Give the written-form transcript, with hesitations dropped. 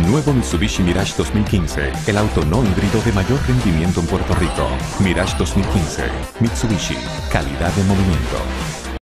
Nuevo Mitsubishi Mirage 2015, el auto no híbrido de mayor rendimiento en Puerto Rico. Mirage 2015, Mitsubishi, calidad de movimiento.